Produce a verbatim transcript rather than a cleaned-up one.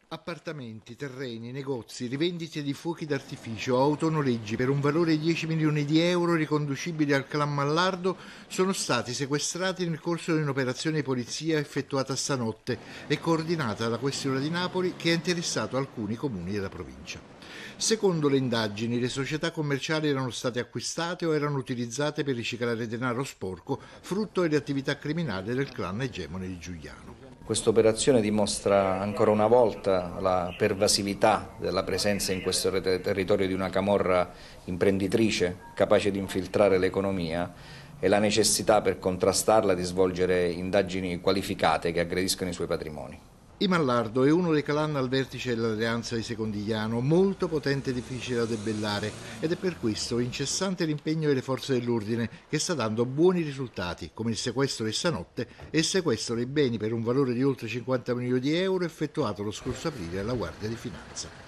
Appartamenti, terreni, negozi, rivendite di fuochi d'artificio, autonoleggi per un valore di dieci milioni di euro riconducibili al clan Mallardo sono stati sequestrati nel corso di un'operazione di polizia effettuata stanotte e coordinata dalla Questura di Napoli che ha interessato alcuni comuni della provincia. Secondo le indagini, le società commerciali erano state acquistate o erano utilizzate per riciclare denaro sporco, frutto delle attività criminali del clan egemone di Giuliano. Questa operazione dimostra ancora una volta la pervasività della presenza in questo territorio di una camorra imprenditrice capace di infiltrare l'economia e la necessità per contrastarla di svolgere indagini qualificate che aggrediscono i suoi patrimoni. I Mallardo è uno dei clan al vertice dell'alleanza di Secondigliano, molto potente e difficile da debellare, ed è per questo incessante l'impegno delle forze dell'ordine che sta dando buoni risultati, come il sequestro di stanotte e il sequestro dei beni per un valore di oltre cinquanta milioni di euro effettuato lo scorso aprile alla Guardia di Finanza.